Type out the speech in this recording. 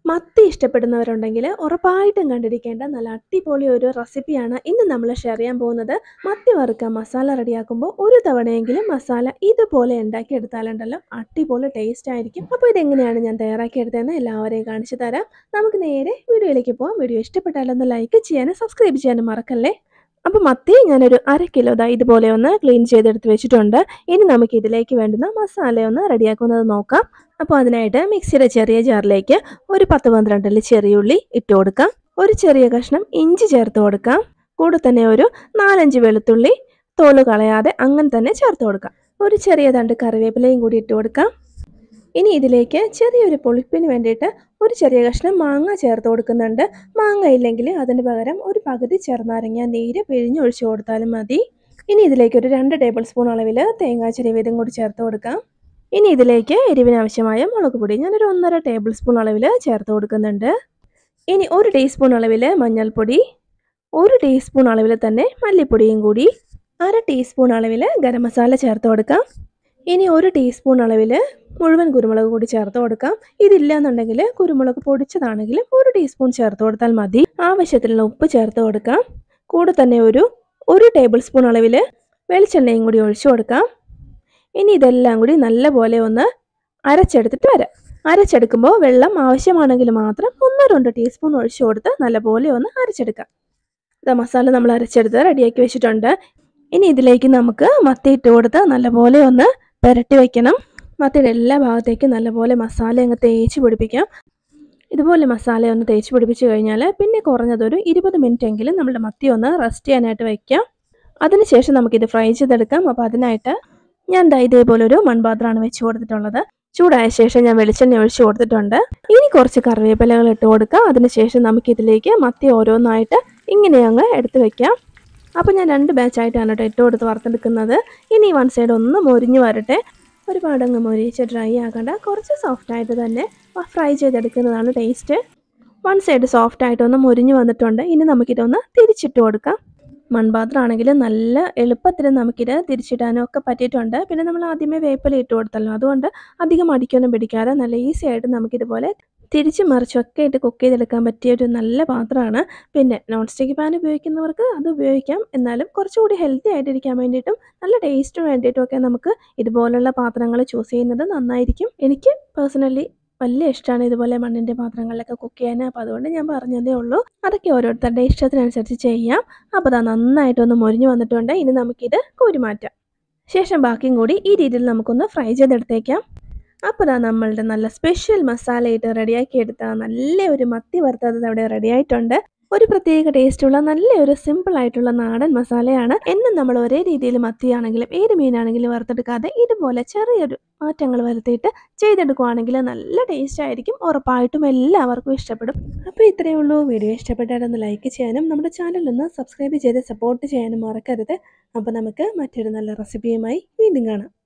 മത്തി ഇഷ്ടപ്പെടുന്നവരുണ്ടെങ്കിൽ ഉറപ്പായിട്ടും കണ്ടിരിക്കേണ്ട നല്ല അടിപൊളി ഒരു റെസിപ്പിയാണ് ഇന്ന് നമ്മൾ ഷെയർ ചെയ്യാൻ പോകുന്നത്. മത്തി വറുക്കാൻ മസാല റെഡിയാക്കുമ്പോൾ ഒരു തവണയെങ്കിലും മസാല ഇതുപോലെ ഉണ്ടാക്കി എടുത്താലുണ്ടല്ലോ അടിപൊളി ടേസ്റ്റ് ആയിരിക്കും. അപ്പോൾ ഇതെങ്ങനെയാണ് ഞാൻ തയ്യാറാക്കി എടുത്തതെന്ന് എല്ലാവരെയും കാണിച്ചു തരാം. നമുക്ക് നേരെ വീഡിയോയിലേക്ക് പോകാം. വീഡിയോ ഇഷ്ടപ്പെട്ടാലൊന്ന് ലൈക്ക് ചെയ്യാനും സബ്സ്ക്രൈബ് ചെയ്യാനും മറക്കല്ലേ. അപ്പോൾ മത്തി ഞാനൊരു 1/2 കിലോ ഇതുപോലെ ഒന്ന് ക്ലീൻ ചെയ്തെടുത്ത് വെച്ചിട്ടുണ്ട്. ഇനി നമുക്ക് ഇതിലേക്ക് വേണ്ടുന്ന മസാല ഒന്ന് റെഡിയാക്കുന്നത് നോക്കാം. അപ്പോൾ അതിനായിട്ട് മിക്സിയുടെ ചെറിയ ജാറിലേക്ക് ഒരു 10-12 ചെറിയുള്ളി ഇട്ട് കൊടുക്കാം. ഒരു ചെറിയ കഷ്ണം ഇഞ്ചി ചേർത്ത് കൊടുക്കാം. കൂടെ തന്നെ ഒരു 4-5 വെളുത്തുള്ളി തോല് കളയാതെ അങ്ങനെ തന്നെ ചേർത്ത് കൊടുക്കാം. ഒരു ചെറിയ തണ്ട് കറിവേപ്പിലയും കൂടി ഇട്ട് കൊടുക്കാം. ഇനി ഇതിലേക്ക് ചെറിയൊരു പുളിപ്പിന് വേണ്ടിയിട്ട് ഒരു ചെറിയ കഷ്ണം മാങ്ങ ചേർത്ത് കൊടുക്കുന്നുണ്ട്. മാങ്ങ ഇല്ലെങ്കിൽ അതിന് പകരം ഒരു പകുതി ചെറുനാരങ്ങ നീര് പിഴിഞ്ഞൊഴിച്ച് കൊടുത്താലും മതി. ഇനി ഇതിലേക്ക് ഒരു 2 ടേബിൾ സ്പൂൺ അളവിൽ തേങ്ങാ ചിരവിയതും കൂടി ചേർത്ത് കൊടുക്കാം. ഇനി ഇതിലേക്ക് എരിവിന് ആവശ്യമായ മുളക് പൊടി ഞാനൊരു 1.5 ടേബിൾ സ്പൂൺ അളവിൽ ചേർത്ത് കൊടുക്കുന്നുണ്ട്. ഇനി 1 ടീസ്പൂൺ അളവിൽ മഞ്ഞൾപ്പൊടി, 1 ടീസ്പൂൺ അളവിൽ തന്നെ മല്ലിപ്പൊടിയും കൂടി, 1/2 ടീസ്പൂൺ അളവിൽ ഗരം മസാല ചേർത്ത് കൊടുക്കാം. ഇനി 1 ടീസ്പൂൺ അളവിൽ മുഴുവൻ കുരുമുളക് കൂടി ചേർത്ത് കൊടുക്കാം. ഇതില്ല എന്നുണ്ടെങ്കിൽ കുരുമുളക് പൊടിച്ചതാണെങ്കിലും 1 ടീസ്പൂൺ ചേർത്ത് കൊടുത്താൽ മതി. ആവശ്യത്തിനുള്ള ഉപ്പ് ചേർത്ത് കൊടുക്കാം. കൂടെ തന്നെ ഒരു ടേബിൾ സ്പൂൺ അളവിൽ വെളിച്ചെണ്ണയും കൂടി ഒഴിച്ചു കൊടുക്കാം. ഇനി ഇതെല്ലാം കൂടി നല്ലപോലെ ഒന്ന് അരച്ചെടുത്തിട്ട് വരാം. അരച്ചെടുക്കുമ്പോൾ വെള്ളം ആവശ്യമാണെങ്കിൽ മാത്രം 1-2 ടീസ്പൂൺ ഒഴിച്ചു കൊടുത്ത് നല്ലപോലെ ഒന്ന് അരച്ചെടുക്കാം. മസാല നമ്മൾ അരച്ചെടുത്ത് റെഡിയാക്കി വെച്ചിട്ടുണ്ട്. ഇനി ഇതിലേക്ക് നമുക്ക് മത്തി ഇട്ട് കൊടുത്ത് നല്ലപോലെ ഒന്ന് പുരട്ടി വയ്ക്കണം. മത്തിയുടെ എല്ലാ ഭാഗത്തേക്കും നല്ലപോലെ മസാല അങ്ങ് തേച്ച് പിടിപ്പിക്കാം. ഇതുപോലെ മസാല ഒന്ന് തേച്ച് പിടിപ്പിച്ച് കഴിഞ്ഞാൽ പിന്നെ കുറഞ്ഞതൊരു 20 മിനിറ്റ് എങ്കിലും നമ്മുടെ മത്തി ഒന്ന് റെസ്റ്റ് ചെയ്യാനായിട്ട് വയ്ക്കാം. അതിനുശേഷം നമുക്കിത് ഫ്രൈ ചെയ്തെടുക്കാം. അപ്പോൾ അതിനായിട്ട് ഞാൻ ഇതേപോലെ ഒരു മൺപാത്രമാണ് വെച്ച് കൊടുത്തിട്ടുള്ളത്. ചൂടായ ശേഷം ഞാൻ വെളിച്ചെണ്ണ ഒഴിച്ച് കൊടുത്തിട്ടുണ്ട്. ഇനി കുറച്ച് കറിവേപ്പിലകൾ ഇട്ട് കൊടുക്കാം. അതിനുശേഷം നമുക്കിതിലേക്ക് മത്തി ഓരോന്നായിട്ട് ഇങ്ങനെ അങ്ങ് എടുത്ത് വയ്ക്കാം. അപ്പോൾ ഞാൻ 2 ബാച്ചായിട്ടാണ് ഇട്ട് കൊടുത്ത് വറുത്തെടുക്കുന്നത്. ഇനി 1 സൈഡ് ഒന്ന് മൊരിഞ്ഞ് വരട്ടെ. ഒരുപാടങ്ങ് മൊരിച്ച് ഡ്രൈ ആകണ്ട, കുറച്ച് സോഫ്റ്റായിട്ട് തന്നെ ഫ്രൈ ചെയ്തെടുക്കുന്നതാണ് ടേസ്റ്റ്. 1 സൈഡ് സോഫ്റ്റായിട്ടൊന്ന് മൊരിഞ്ഞ് വന്നിട്ടുണ്ട്. ഇനി നമുക്കിതൊന്ന് തിരിച്ചിട്ട് കൊടുക്കാം. മൺപാത്രമാണെങ്കിൽ നല്ല എളുപ്പത്തിൽ നമുക്കിത് തിരിച്ചിടാനും ഒക്കെ പറ്റിയിട്ടുണ്ട്. പിന്നെ നമ്മൾ ആദ്യമേ വേപ്പില ഇട്ട് കൊടുത്തല്ലോ, അതുകൊണ്ട് അധികം അടിക്കൊന്നും പിടിക്കാതെ നല്ല ഈസി ആയിട്ട് നമുക്കിതുപോലെ തിരിച്ച് മറിച്ചൊക്കെ ഇട്ട് കുക്ക് ചെയ്തെടുക്കാൻ പറ്റിയ ഒരു നല്ല പാത്രമാണ്. പിന്നെ നോൺ സ്റ്റിക്ക് പാൻ ഉപയോഗിക്കുന്നവർക്ക് അത് ഉപയോഗിക്കാം. എന്നാലും കുറച്ചുകൂടി ഹെൽത്തി ആയിട്ടിരിക്കാൻ വേണ്ടിയിട്ടും നല്ല ടേസ്റ്റിന് വേണ്ടിയിട്ടും ഒക്കെ നമുക്ക് ഇതുപോലുള്ള പാത്രങ്ങൾ ചൂസ് ചെയ്യുന്നത് നന്നായിരിക്കും. എനിക്ക് പേഴ്സണലി വലിയ ഇഷ്ടമാണ് ഇതുപോലെ മണ്ണിൻ്റെ പാത്രങ്ങളിലൊക്കെ കുക്ക് ചെയ്യാൻ. അപ്പോൾ അതുകൊണ്ട് ഞാൻ പറഞ്ഞതേ ഉള്ളൂ. അതൊക്കെ ഓരോരുത്തരുടെ ഇഷ്ടത്തിനനുസരിച്ച് ചെയ്യാം. അപ്പോൾ നന്നായിട്ടൊന്ന് മൊരിഞ്ഞ് വന്നിട്ടുണ്ട്. ഇനി നമുക്കിത് കോരി മാറ്റാം. ശേഷം ബാക്കിയും കൂടി ഈ രീതിയിൽ നമുക്കൊന്ന് ഫ്രൈ ചെയ്തെടുത്തേക്കാം. അപ്പോൾ നമ്മളുടെ നല്ല സ്പെഷ്യൽ മസാലയിട്ട് റെഡിയാക്കി എടുത്ത നല്ല ഒരു മത്തി വറുത്തത് അവിടെ റെഡി ആയിട്ടുണ്ട്. ഒരു പ്രത്യേക ടേസ്റ്റുള്ള നല്ലൊരു സിമ്പിൾ ആയിട്ടുള്ള നാടൻ മസാലയാണ്. എന്നും നമ്മൾ ഒരേ രീതിയിൽ മത്തിയാണെങ്കിലും ഏത് മീനാണെങ്കിലും വറുത്തെടുക്കാതെ ഇതുപോലെ ചെറിയൊരു മാറ്റങ്ങൾ വരുത്തിയിട്ട് ചെയ്തെടുക്കുകയാണെങ്കിൽ നല്ല ടേസ്റ്റ് ആയിരിക്കും. ഉറപ്പായിട്ടും എല്ലാവർക്കും ഇഷ്ടപ്പെടും. അപ്പോൾ ഇത്രയേ ഉള്ളൂ. വീഡിയോ ഇഷ്ടപ്പെട്ടാലൊന്ന് ലൈക്ക് ചെയ്യാനും നമ്മുടെ ചാനലൊന്ന് സബ്സ്ക്രൈബ് ചെയ്ത് സപ്പോർട്ട് ചെയ്യാനും മറക്കരുത്. അപ്പോൾ നമുക്ക് മറ്റൊരു നല്ല റെസിപ്പിയുമായി വീണ്ടും കാണാം.